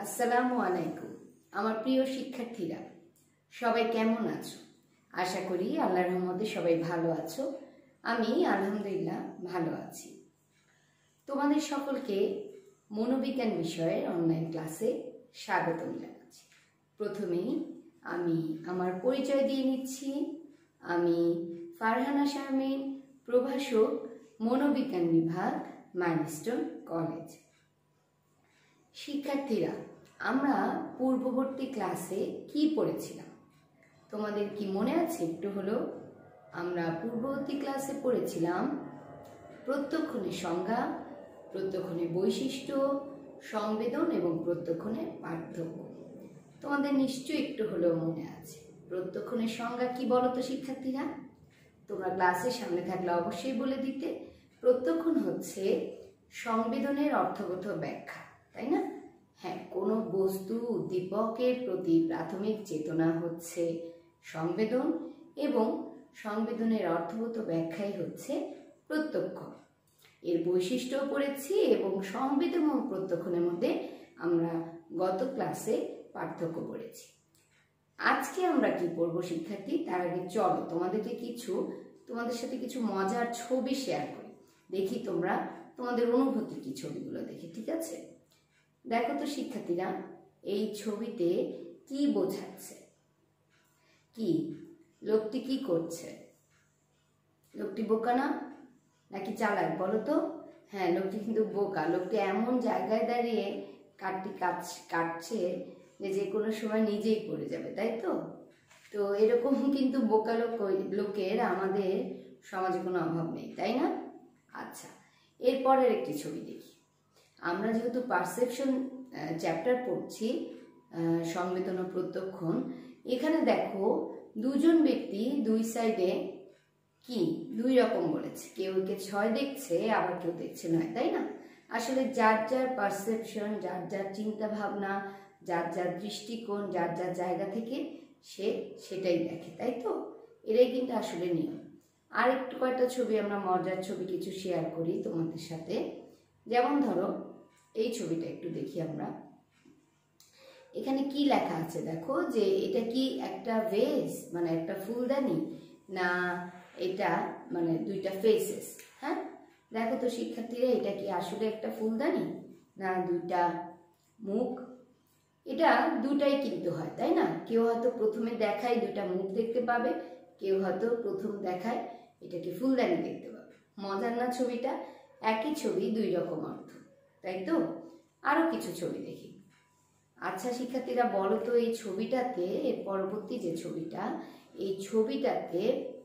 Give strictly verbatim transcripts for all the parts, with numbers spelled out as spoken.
আসসালামু আলাইকুম আমার প্রিয় শিক্ষার্থীরা, সবাই কেমন আছো? আশা করি আল্লাহর রহমতে সবাই ভালো আছো। আমি আলহামদুলিল্লাহ ভালো আছি। তোমাদের সকলকে মনোবিজ্ঞান বিষয়ের অনলাইন ক্লাসে স্বাগতম জানাচ্ছি। প্রথমেই আমি আমার পরিচয় দিয়ে নিচ্ছি। আমি ফারহানা শারমিন, প্রভাষক, মনোবিজ্ঞান বিভাগ, মাইলস্টোন কলেজ। শিক্ষার্থীরা, আমরা পূর্ববর্তী ক্লাসে কি পড়েছিলাম তোমাদের কি মনে আছে? একটু হলো আমরা পূর্ববর্তী ক্লাসে পড়েছিলাম প্রত্যক্ষণের সংজ্ঞা, প্রত্যক্ষণের বৈশিষ্ট্য, সংবেদন এবং প্রত্যক্ষণের পার্থক্য। তোমাদের নিশ্চয়ই একটু হলেও মনে আছে। প্রত্যক্ষণের সংজ্ঞা কি বলো তো শিক্ষার্থীরা? তোমরা ক্লাসের সামনে থাকলে অবশ্যই বলে দিতে। প্রত্যক্ষণ হচ্ছে সংবেদনের অর্থগত ব্যাখ্যা, তাই না? হ্যাঁ, কোনো বস্তু উদ্দীপকের প্রতি প্রাথমিক চেতনা হচ্ছে সংবেদন এবং সংবেদনের অর্থগত ব্যাখ্যাই হচ্ছে প্রত্যক্ষ। এর বৈশিষ্ট্য পড়েছি এবং সংবেদন এবং প্রত্যক্ষণের মধ্যে আমরা গত ক্লাসে পার্থক্য পড়েছি। আজকে আমরা কি পড়ব শিক্ষার্থী? তার আগে চলো তোমাদেরকে কিছু তোমাদের সাথে কিছু মজার ছবি শেয়ার করি। দেখি তোমরা তোমাদের অনুভূতি কি ছবিগুলো দেখে, ঠিক আছে? দেখো তো শিক্ষার্থীরা, এই ছবিতে কি বোঝাচ্ছে? কি লোকটি কি করছে? লোকটি বোকা না নাকি চালাক বলো তো? হ্যাঁ, লোকটি কিন্তু বোকা। লোকটি এমন জায়গায় দাঁড়িয়ে কাঠটি কাট কাটছে যে যে কোনো সময় নিজেই পড়ে যাবে, তাই তো? তো এরকম কিন্তু বোকা লোক লোকের আমাদের সমাজে কোনো অভাব নেই, তাই না? আচ্ছা, এরপরের একটি ছবি দেখি। আমরা যেহেতু পারসেপশন চ্যাপ্টার পড়ছি, সংবেদন ও প্রত্যক্ষণ, এখানে দেখো দুজন ব্যক্তি দুই সাইডে কি দুই রকম বলেছে। কেউ একে ছয় দেখছে, আবার কেউ দেখছে নয়, তাই না? আসলে যার যার পারসেপশন, যার যার চিন্তা ভাবনা, যার যার দৃষ্টিকোণ, যার যার জায়গা থেকে সে সেটাই দেখে, তাই তো? এটাই কিন্তু আসলে নিয়ম। আর একটু কয়েকটা ছবি আমরা মজার ছবি কিছু শেয়ার করি তোমাদের সাথে। যেমন ধরো এই ছবিটা একটু দেখি আমরা। এখানে কি লেখা আছে দেখো, যে এটা কি একটা ভেস, মানে একটা ফুলদানি, না এটা মানে দুইটা ফেসেস? হ্যাঁ, দেখো তো শিক্ষার্থীরা, এটা কি আসলে একটা ফুলদানি না দুইটা মুখ? এটা দুটাই কিন্তু হয়, তাই না? কেউ হয়তো প্রথমে দেখায় দুইটা মুখ দেখতে পাবে, কেউ হয়তো প্রথম দেখায় এটাকে ফুলদানি দেখতে পাবে। মজার না ছবিটা? একই ছবি দুই রকম অর্থ, তাই তো? আরো কিছু ছবি দেখি। আচ্ছা শিক্ষার্থীরা, বলো তো এই ছবিটাতে, এর পরবর্তী যে ছবিটা, এই ছবিটাতে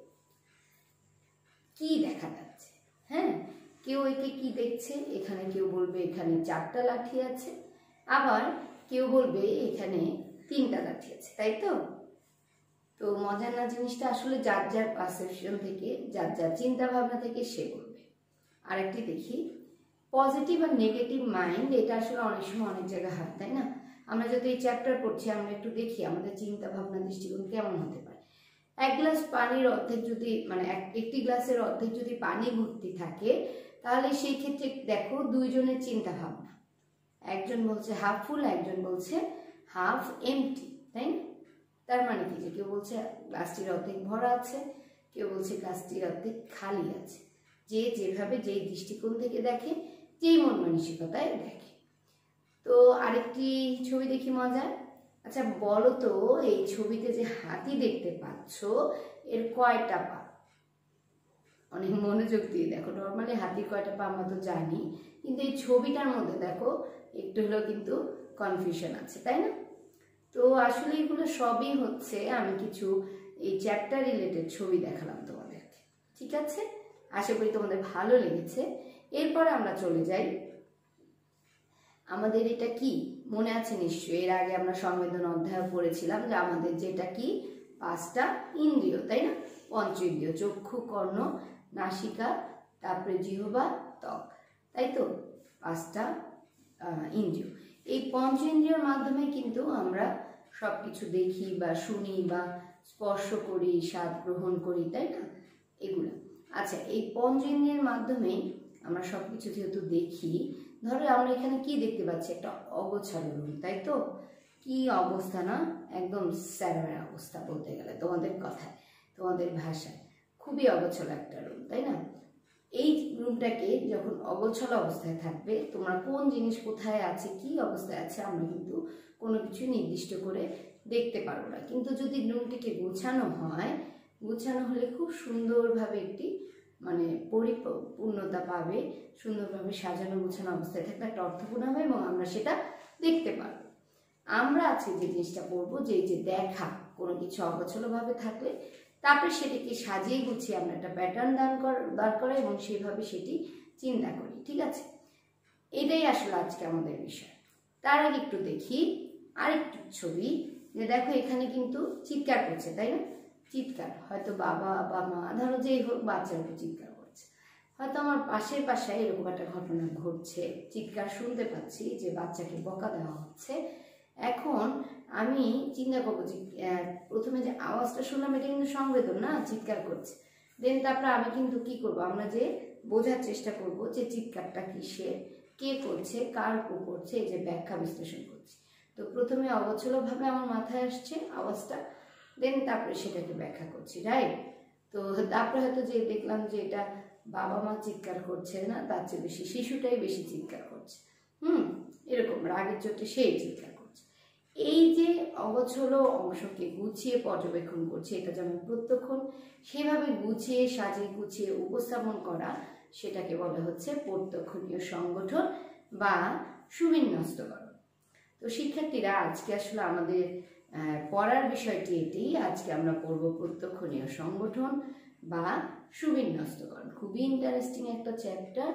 কি দেখা যাচ্ছে? হ্যাঁ, কেউ একে কি দেখছে? এখানে কেউ বলবে এখানে চারটা লাঠি আছে, আবার কেউ বলবে এখানে তিনটা লাঠি আছে, তাই তো? তো মজার না জিনিসটা? আসলে যার যার পারসেপশন থেকে, যার যার চিন্তা ভাবনা থেকে সে বলবে। আরেকটি দেখি, পজিটিভ আর নেগেটিভ মাইন্ড, এটা আসলে অনেক সময় অনেক জায়গায় হয়, তাই না? আমরা যদি এই চ্যাপ্টার পড়ছি, আমরা একটু দেখি আমাদের চিন্তা ভাবনা দৃষ্টিকোণ কেমন হতে পারে। এক গ্লাস পানির অর্ধেক যদি মানে একটি গ্লাসের অর্ধেক যদি পানি ভর্তি থাকে, তাহলে সেই ক্ষেত্রে দেখো দুইজনের চিন্তা ভাবনা। একজন বলছে হাফ ফুল, একজন বলছে হাফ এমটি, তাই না? তার মানে কি, যে কেউ বলছে গ্লাসটির অর্ধেক ভরা আছে, কেউ বলছে গ্লাসটির অর্ধেক খালি আছে। যে যেভাবে যেই দৃষ্টিকোণ থেকে দেখে, যেই মন মানসিকতায় দেখে। তো আরেকটি ছবি দেখি মজার। আচ্ছা বলো তো, এই ছবিতে যে হাতি দেখতে পাচ্ছ, এর কয়টা পা? অনেক মনোযোগ দিয়ে দেখো। নর্মালি হাতির কয়টা পা আমরা তো জানি, কিন্তু এই ছবিটার মধ্যে দেখো একটু হলেও কিন্তু কনফিউশন আছে, তাই না? তো আসলে এগুলো সবই হচ্ছে, আমি কিছু এই চ্যাপ্টার রিলেটেড ছবি দেখালাম তোমাদেরকে, ঠিক আছে? আশা করি তোমাদের ভালো লেগেছে। এরপর আমরা চলে যাই, আমাদের এটা কি মনে আছে নিশ্চয়ই, এর আগে আমরা সংবেদন অধ্যায় পড়েছিলাম যে আমাদের যেটা কি পাঁচটা ইন্দ্রিয়, তাই না? পঞ্চ ইন্দ্রিয়, চক্ষু, কর্ণ, নাসিকা, তারপরে জিহ্বা, ত্বক, তাই তো? পাঁচটা ইন্দ্রিয়। এই পঞ্চ ইন্দ্রিয়র মাধ্যমে কিন্তু আমরা সবকিছু দেখি বা শুনি বা স্পর্শ করি, স্বাদ গ্রহণ করি, তাই না? এগুলো। আচ্ছা, এই পঞ্চ ইন্দ্রিয়ের মাধ্যমে আমরা সবকিছু যেহেতু দেখি, ধরো আমরা এখানে কি দেখতে পাচ্ছি, একটা অগোছালো রুম, তাই তো? কি অবস্থা না, একদম স্যারের অবস্থা বলতে গেলে, তোমাদের কথায় তোমাদের ভাষায় খুবই অগোছালো একটা রুম, তাই না? এই রুমটাকে যখন অগোছালো অবস্থায় থাকবে, তোমরা কোন জিনিস কোথায় আছে, কি অবস্থায় আছে, আমরা কিন্তু কোনো কিছু নির্দিষ্ট করে দেখতে পারবো না। কিন্তু যদি রুমটিকে গোছানো হয়, গোছানো হলে খুব সুন্দরভাবে একটি মানে পরিপূর্ণতা পাবে, সুন্দরভাবে সাজানো গোছানো অবস্থায় থাকলে একটা অর্থপূর্ণ হবে এবং আমরা সেটা দেখতে পারবো। আমরা আজকে যে জিনিসটা পড়বো, যে যে দেখা কোনো কিছু অগোছালোভাবে থাকলে তারপরে সেটাকে সাজিয়ে গুছিয়ে আমরা একটা প্যাটার্ন দান কর দাঁড় করাই এবং সেইভাবে সেটি চিন্তা করি, ঠিক আছে? এটাই আসলে আজকে আমাদের বিষয়। তার আগে একটু দেখি আরেকটু ছবি, যে দেখো এখানে কিন্তু চিৎকার করছে, তাই না? চিৎকার, হয়তো বাবা বা মা, ধরো যেই হোক, বাচ্চার উপর চিৎকার করছে। হয়তো আমার পাশের পাশায় এরকম একটা ঘটনা ঘটছে, চিৎকার শুনতে পাচ্ছি যে বাচ্চাকে বকা দেওয়া হচ্ছে। এখন আমি চিন্তা করবো যে প্রথমে যে আওয়াজটা শুনলাম এটা কিন্তু সংবেদন না, চিৎকার করছে। দেন তারপরে আমি কিন্তু কি করব, আমরা যে বোঝার চেষ্টা করব যে চিৎকারটা কিসের, কে করছে, কার উপর করছে, এই যে ব্যাখ্যা বিশ্লেষণ করছি। তো প্রথমে অগোছালোভাবে আমার মাথায় আসছে আওয়াজটা, দেন তারপরে সেটাকে ব্যাখ্যা করছি, রাইট? তো তারপরে হয়তো যে দেখলাম যে এটা বাবা মা চিৎকার করছে না, তার চেয়ে বেশি শিশুটাই বেশি চিৎকার করছে, হুম এরকম রাগের চোটে সেই চিৎকার করছে। এই যে অগোছালো অংশকে গুছিয়ে পর্যবেক্ষণ করছে, এটা যেমন প্রত্যক্ষণ, সেভাবে গুছিয়ে সাজিয়ে গুছিয়ে উপস্থাপন করা, সেটাকে বলা হচ্ছে প্রত্যক্ষণীয় সংগঠন বা সুবিন্যস্তকরণ। তো শিক্ষার্থীরা, আজকে আসলে আমাদের পড়ার বিষয়টি এটি। আজকে আমরা পড়ব প্রত্যক্ষণীয় সংগঠন বা সুবিন্যস্তকরণ। খুবই ইন্টারেস্টিং একটা চ্যাপ্টার,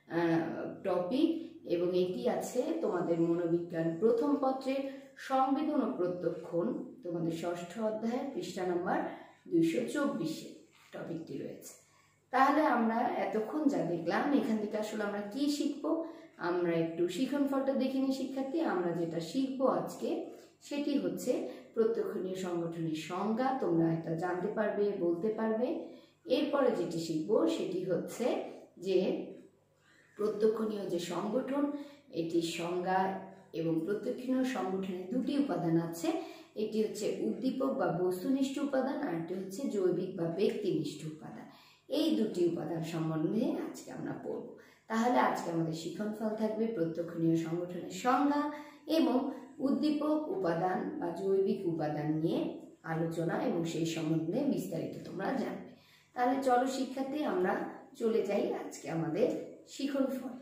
টপিক, এবং এটি আছে তোমাদের মনোবিজ্ঞান প্রথম পত্রের সংবেদন ও প্রত্যক্ষণ, তোমাদের ষষ্ঠ অধ্যায়ের পৃষ্ঠা নাম্বার দুইশো চব্বিশে টপিকটি রয়েছে। তাহলে আমরা এতক্ষণ যা দেখলাম, এখান থেকে আসলে আমরা কি শিখবো, আমরা একটু শিখন ফলটা দেখে নিই শিক্ষার্থী। আমরা যেটা শিখবো আজকে সেটি হচ্ছে প্রত্যক্ষণীয় সংগঠনের সংজ্ঞা, তোমরা এটা জানতে পারবে, বলতে পারবে। এরপরে যেটি শিখবো সেটি হচ্ছে যে প্রত্যক্ষণীয় যে সংগঠন, এটির সংজ্ঞা এবং প্রত্যক্ষণীয় সংগঠনের দুটি উপাদান আছে। এটি হচ্ছে উদ্দীপক বা বস্তুনিষ্ঠ উপাদান, আর এটি হচ্ছে জৈবিক বা ব্যক্তিনিষ্ঠ উপাদান। এই দুটি উপাদান সম্বন্ধে আজকে আমরা পড়ব। তাহলে আজকে আমাদের শিক্ষণফল থাকবে প্রত্যক্ষণীয় সংগঠনের সংজ্ঞা এবং উদ্দীপক উপাদান বা জৈবিক উপাদান নিয়ে আলোচনা, এবং সেই সম্বন্ধে বিস্তারিত তোমরা জানবে। তাহলে চলো শিক্ষার্থী, আমরা চলে যাই আজকে আমাদের শিক্ষণফল।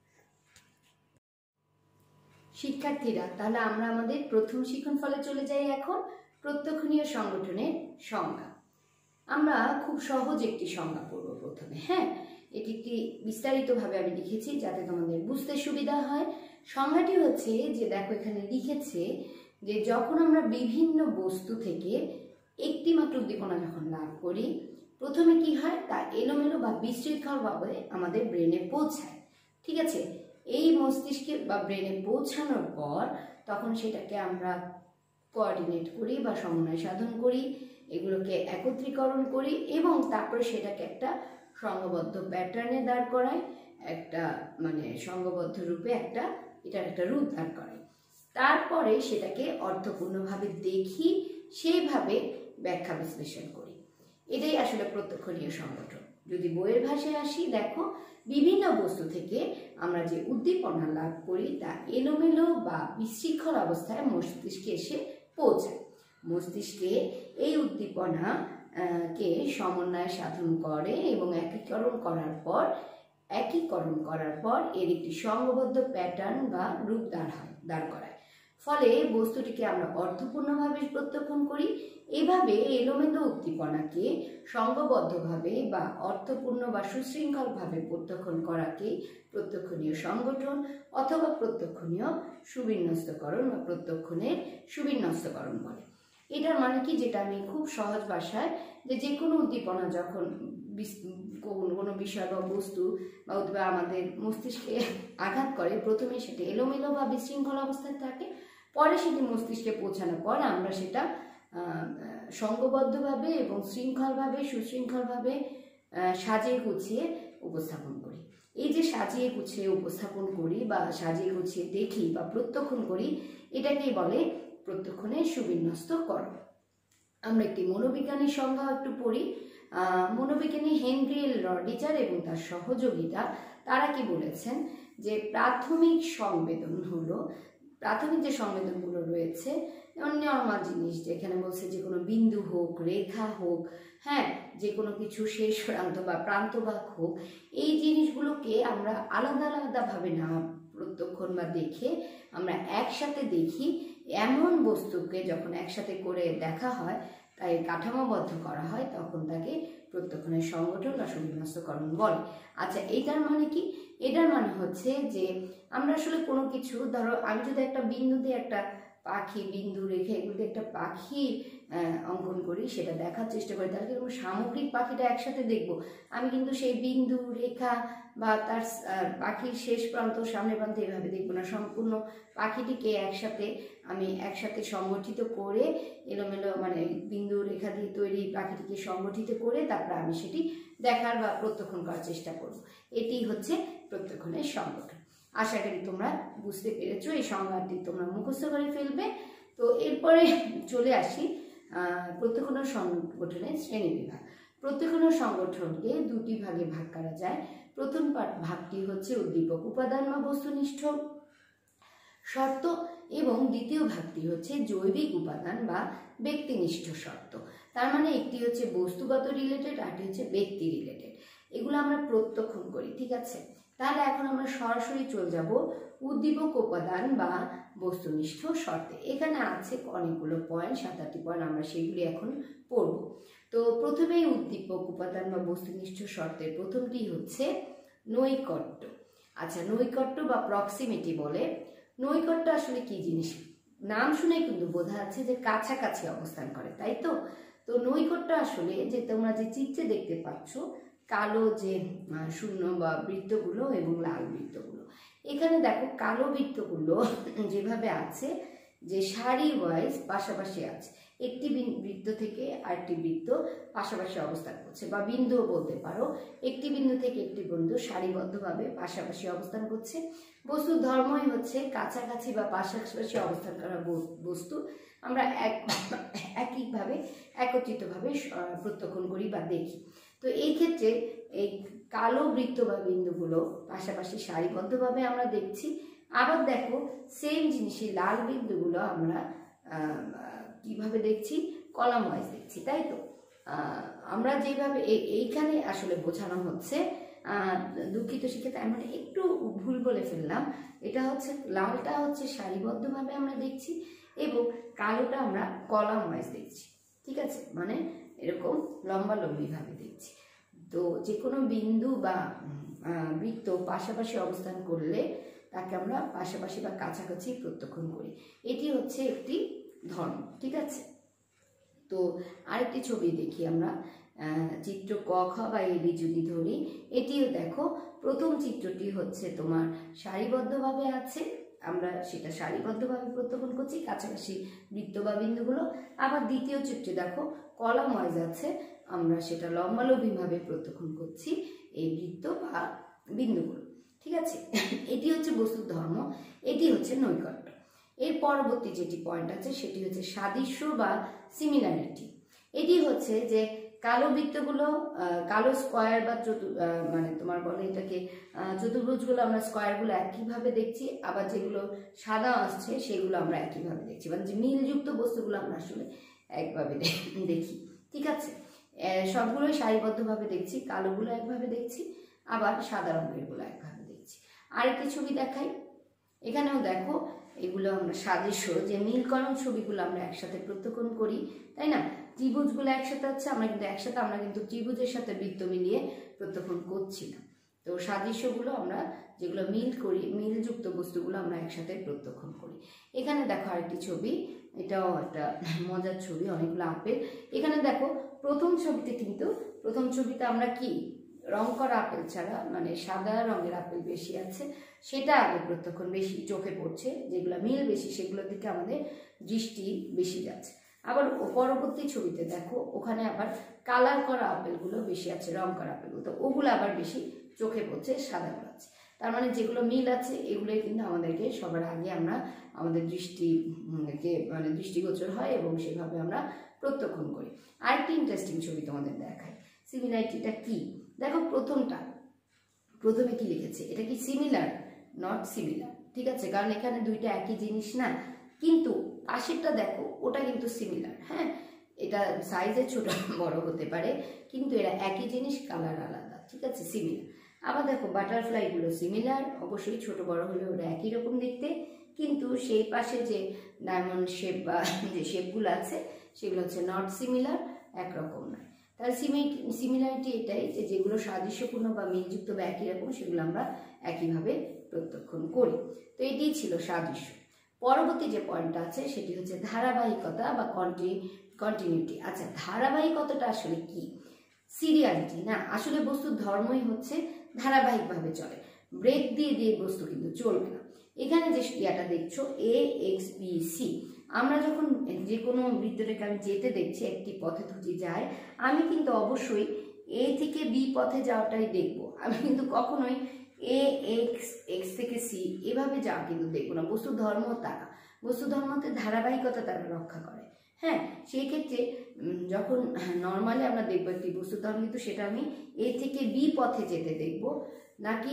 শিক্ষার্থীরা, তাহলে আমরা আমাদের প্রথম শিক্ষণফলে চলে যাই এখন, প্রত্যক্ষণীয় সংগঠনের সংজ্ঞা। আমরা খুব সহজ একটি সংজ্ঞা পড়ব প্রথমে। হ্যাঁ, এটি একটি বিস্তারিতভাবে আমি লিখেছি যাতে তোমাদের বুঝতে সুবিধা হয়। সংজ্ঞাটি হচ্ছে যে, দেখো এখানে লিখেছে যে যখন আমরা বিভিন্ন বস্তু থেকে একটি মাত্র উদ্দীপনা যখন লাভ করি, প্রথমে কি হয়, তা এলোমেলো বা বিশৃঙ্খলভাবে আমাদের ব্রেনে পৌঁছায়, ঠিক আছে? এই মস্তিষ্কে বা ব্রেনে পৌঁছানোর পর তখন সেটাকে আমরা কোঅর্ডিনেট করি বা সমন্বয় সাধন করি, এগুলোকে একত্রীকরণ করি এবং তারপরে সেটাকে একটা সংঘবদ্ধ প্যাটার্নে দাঁড় করাই, একটা মানে সংঘবদ্ধ রূপে একটা এটার একটা রূপ দাঁড় করাই। তারপরে সেটাকে অর্থপূর্ণভাবে দেখি, সেইভাবে ব্যাখ্যা বিশ্লেষণ করি। এটাই আসলে প্রত্যক্ষণীয় সংগঠন। যদি বইয়ের ভাষায় আসি, দেখো বিভিন্ন বস্তু থেকে আমরা যে উদ্দীপনা লাভ করি তা এলোমেলো বা বিশৃঙ্খল অবস্থায় মস্তিষ্কে এসে পৌঁছায়। মস্তিষ্কে এই উদ্দীপনা কে সমন্বয় সাধন করে এবং একীকরণ করার পর একীকরণ করার পর এর একটি সংঘবদ্ধ প্যাটার্ন বা রূপ দাঁড় হয় দাঁড় করায়। ফলে বস্তুটিকে আমরা অর্থপূর্ণভাবে প্রত্যক্ষণ করি। এভাবে এলোমেলো উদ্দীপনাকে সংঘবদ্ধভাবে বা অর্থপূর্ণ বা সুশৃঙ্খলভাবে প্রত্যক্ষণ করাকে প্রত্যক্ষণীয় সংগঠন অথবা প্রত্যক্ষণীয় সুবিন্যস্তকরণ বা প্রত্যক্ষণের সুবিন্যস্তকরণ বলে। এটার মানে কি, যেটা আমি খুব সহজ ভাষায়, যে যে কোনো উদ্দীপনা যখন কোনো বিষয় বা বস্তু বা উদ্দীপনা আমাদের মস্তিষ্কে আঘাত করে, প্রথমে সেটা এলোমেলো বা বিশৃঙ্খল অবস্থায় থাকে, পরে সেটি মস্তিষ্কে পৌঁছানোর পর আমরা সেটা সংঘবদ্ধভাবে এবং শৃঙ্খলভাবে সুশৃঙ্খলভাবে সাজিয়ে গুছিয়ে উপস্থাপন করি। এই যে সাজিয়ে গুছিয়ে উপস্থাপন করি বা সাজিয়ে গুছিয়ে দেখি বা প্রত্যক্ষণ করি, এটাকেই বলে প্রত্যক্ষণের সুবিন্যস্তকরণ। আমরা একটি মনোবিজ্ঞানী সংজ্ঞা একটু পড়ি। মনোবিজ্ঞানী হেনরি এল রডিজার এবং তার সহযোগীরা তারা কি বলেছেন যে প্রাথমিক সংবেদন হলো, প্রাথমিক যে সংবেদনগুলো রয়েছে নর্মাল জিনিস, যেখানে বলছে যে কোনো বিন্দু হোক, রেখা হোক, হ্যাঁ, যে কোনো কিছু শেষ প্রান্ত বা প্রান্তভাগ হোক, এই জিনিসগুলোকে আমরা আলাদা আলাদাভাবে না প্রত্যক্ষণ বা দেখে আমরা একসাথে দেখি। এমন বস্তুকে যখন একসাথে করে দেখা হয়, তাই কাঠামোবদ্ধ করা হয়, তখন তাকে প্রত্যক্ষণের সংগঠন বা সুবিন্যস্তকরণ বলে। আচ্ছা, এটার মানে কি? এটার মানে হচ্ছে যে আমরা আসলে কোনো কিছু, ধরো আমি যদি একটা বিন্দু দিয়ে একটা পাখি, বিন্দু রেখে এগুলো দিয়ে একটা পাখি অঙ্কন করি, সেটা দেখার চেষ্টা করি, তাহলে কিন্তু সামগ্রিক পাখিটা একসাথে দেখব। আমি কিন্তু সেই বিন্দু, রেখা বা তার পাখির শেষ প্রান্ত, সামনে প্রান্ত এভাবে দেখবো না। সম্পূর্ণ পাখিটিকে একসাথে আমি একসাথে সংগঠিত করে, এলোমেলো মানে বিন্দু রেখা দিয়ে তৈরি পাখিটিকে সংগঠিত করে তারপরে আমি সেটি দেখার বা প্রত্যক্ষণ করার চেষ্টা করব। এটি হচ্ছে প্রত্যক্ষণের সংগঠন। আশা করি তোমরা বুঝতে পেরেছো, এই সংজ্ঞাটি তোমরা মুখস্থ করে ফেলবে। তো এরপরে চলে আসি প্রত্যক্ষণ সংগঠনের শ্রেণী বিভাগ। প্রত্যক্ষণ সংগঠনকে দুটি ভাগে ভাগ করা যায়। প্রথম ভাগটি হচ্ছে উদ্দীপক উপাদান বা বস্তুনিষ্ঠ শর্ত, এবং দ্বিতীয় ভাগটি হচ্ছে জৈবিক উপাদান বা ব্যক্তিনিষ্ঠ শর্ত। তার মানে একটি হচ্ছে বস্তুগত রিলেটেড, আরটি হচ্ছে ব্যক্তি রিলেটেড। এগুলো আমরা প্রত্যক্ষণ করি, ঠিক আছে? তাহলে এখন আমরা সরাসরি চলে যাব উদ্দীপক উপাদান বা বস্তুনিষ্ঠ শর্তে। এখানে আছে অনেকগুলো পয়েন্ট, সাত আটটি পয়েন্ট, আমরা সেগুলি এখন পড়ব। তো প্রথমেই উদ্দীপক উপাদান বা বস্তুনিষ্ঠ শর্তের প্রথমটি হচ্ছে নৈকট্য। আচ্ছা, নৈকট্য বা প্রক্সিমিটি বলে। নৈকট্য আসলে কি জিনিস? নাম শুনে কিন্তু বোঝা যাচ্ছে যে কাছাকাছি অবস্থান করে, তাই তো? তো নৈকট্য আসলে যে তোমরা যে চিত্রে দেখতে পাচ্ছ, কালো যে শূন্য বা বৃত্তগুলো এবং লাল বৃত্তগুলো, এখানে দেখো কালো বৃত্তগুলো যেভাবে আছে যে সারি ওয়াইজ পাশাপাশি আছে, একটি বৃত্ত থেকে আরেকটি বৃত্ত পাশাপাশি অবস্থান করছে, বা বিন্দুও বলতে পারো। একটি বিন্দু থেকে একটি বিন্দু সারিবদ্ধভাবে পাশাপাশি অবস্থান করছে। বস্তুর ধর্মই হচ্ছে কাছাকাছি বা পাশাপাশি অবস্থান করা বস্তু আমরা এক একইভাবে একত্রিতভাবে প্রত্যক্ষণ করি বা দেখি। তো এই ক্ষেত্রে এই কালো বৃত্ত বা বিন্দুগুলো পাশাপাশি সারিবদ্ধভাবে আমরা দেখছি। আবার দেখো সেম জিনিসই লাল বিন্দুগুলো আমরা কিভাবে দেখছি? কলাম ওয়াইজ দেখছি, তাই তো? আমরা যেভাবে এইখানে আসলে বোঝানো হচ্ছে, দুঃখিত শিক্ষার্থী, আমি একটু ভুল বলে ফেললাম। এটা হচ্ছে লালটা হচ্ছে সারিবদ্ধভাবে আমরা দেখছি এবং কালোটা আমরা কলাম ওয়াইজ দেখছি, ঠিক আছে? মানে এরকম লম্বালম্বিভাবে দেখছি। তো যে কোনো বিন্দু বা বৃত্ত পাশাপাশি অবস্থান করলে তাকে আমরা পাশাপাশি বা কাছাকাছি প্রত্যক্ষণ করি। এটি হচ্ছে একটি ধর্ম, ঠিক আছে? তো আরেকটি ছবি দেখি আমরা, চিত্র ক খ বা এবি যদি ধরি, এটিও দেখো প্রথম চিত্রটি হচ্ছে তোমার সারিবদ্ধভাবে আছে, আমরা সেটা সারিবদ্ধভাবে প্রত্যক্ষণ করছি, কাছাকাছি বৃত্ত বা বিন্দুগুলো। আবার দ্বিতীয় চিত্রে দেখো কলাম ওয়াইজ আছে, আমরা সেটা লম্বালম্বিভাবে প্রত্যক্ষণ করছি এই বৃত্ত বা বিন্দুগুলো, ঠিক আছে? এটি হচ্ছে বস্তুর ধর্ম, এটি হচ্ছে নৈকট্য। এর পরবর্তী যেটি পয়েন্ট আছে সেটি হচ্ছে সাদৃশ্য বা সিমিলারিটি। এটি হচ্ছে যে কালো বৃত্তগুলো, কালো স্কোয়ার বা চতুর মানে তোমার বলে এটাকে চতুর্ভুজগুলো, আমরা স্কোয়ারগুলো একইভাবে দেখছি, আবার যেগুলো সাদা আসছে সেগুলো আমরা একইভাবে দেখছি, মানে যে মিলযুক্ত বস্তুগুলো আমরা আসলে একভাবে দেখি, ঠিক আছে? সবগুলোই সারিবদ্ধভাবে দেখছি, কালোগুলো একভাবে দেখছি, আবার সাদা রঙেরগুলো একভাবে দেখছি। আরেকটি ছবি দেখাই, এখানেও দেখো এগুলো আমরা সাদৃশ্য, যে মিলকরণ ছবিগুলো আমরা একসাথে প্রত্যক্ষণ করি, তাই না? ত্রিভুজগুলো একসাথে আছে, আমরা কিন্তু একসাথে আমরা কিন্তু ত্রিভুজের সাথে বৃত্ত মিলিয়ে প্রত্যক্ষণ করছি না। তো সাদৃশ্যগুলো আমরা যেগুলো মিল করি, মিলযুক্ত বস্তুগুলো আমরা একসাথে প্রত্যক্ষণ করি। এখানে দেখো আরেকটি ছবি, এটাও একটা মজার ছবি, অনেকগুলো আপেল। এখানে দেখো প্রথম ছবিতে কিন্তু প্রথম ছবিতে আমরা কি রং করা আপেল ছাড়া মানে সাদা রঙের আপেল বেশি আছে, সেটা আগে প্রত্যক্ষণ বেশি চোখে পড়ছে, যেগুলো মিল বেশি সেগুলোর দিকে আমাদের দৃষ্টি বেশি যাচ্ছে। আবার পরবর্তী ছবিতে দেখো ওখানে আবার কালার করা আপেলগুলো বেশি আছে, রং করা আপেলগুলো, তো ওগুলো আবার বেশি চোখে পড়ছে সাদাগুলো আছে। তার মানে যেগুলো মিল আছে এগুলোই কিন্তু আমাদেরকে সবার আগে আমরা আমাদের দৃষ্টিকে মানে দৃষ্টিগোচর হয় এবং সেভাবে আমরা প্রত্যক্ষণ করি। আরেকটি ইন্টারেস্টিং ছবি তোমাদের দেখায়। সিমিলারিটিটা কি দেখো, প্রথমটা প্রথমে কি লিখেছে, এটা কি সিমিলার? নট সিমিলার, ঠিক আছে, কারণ এখানে দুইটা একই জিনিস না। কিন্তু পাশেরটা দেখো, ওটা কিন্তু সিমিলার। হ্যাঁ, এটা সাইজে ছোট বড় হতে পারে, কিন্তু এরা একই জিনিস, কালার আলাদা, ঠিক আছে, সিমিলার। আবার দেখো বাটারফ্লাইগুলো সিমিলার, অবশ্যই ছোট বড় হলে ওরা একই রকম দেখতে, কিন্তু সেই পাশে যে ডায়মন্ড শেপ বা যে শেপগুলো আছে সেগুলো হচ্ছে নট সিমিলার, একরকম নয়। তাহলে সিমিলারিটি এটাই যে যেগুলো সাদৃশ্যপূর্ণ বা মিলযুক্ত বা একই রকম সেগুলো আমরা একইভাবে প্রত্যক্ষণ করি। তো এটিই ছিল সাদৃশ্য। পরবর্তী যে পয়েন্টটা আছে সেটি হচ্ছে ধারাবাহিকতা বা কন্টি কন্টিনিউটি। আচ্ছা, ধারাবাহিকতাটা আসলে কি? সিরিয়ালিটি না, আসলে বস্তুর ধর্মই হচ্ছে ধারাবাহিকভাবে চলে, ব্রেক দিয়ে দিয়ে বস্তু কিন্তু চলবে না। এখানে যে ইয়াটা দেখছো এ এক্স বি সি, আমরা যখন যে কোনো বৃত্তরেখা আমি যেতে দেখছি একটি পথে দুটি যায়, আমি কিন্তু অবশ্যই এ থেকে বি পথে যাওয়াটাই দেখবো। আমি কিন্তু কখনোই এ এক্স এক্স থেকে সি এভাবে যাওয়া কিন্তু দেখবো না। বস্তুর ধর্ম তারা, বস্তুর ধর্মতে ধারাবাহিকতা তারা রক্ষা করে। হ্যাঁ, সেই ক্ষেত্রে যখন নর্মালি আমরা দেখবো একটি বস্তুর ধর্ম, কিন্তু সেটা আমি এ থেকে বি পথে যেতে দেখবো, নাকি